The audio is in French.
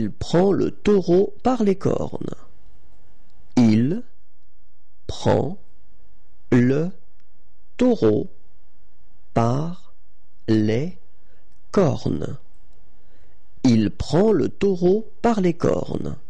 Il prend le taureau par les cornes. Il prend le taureau par les cornes. Il prend le taureau par les cornes.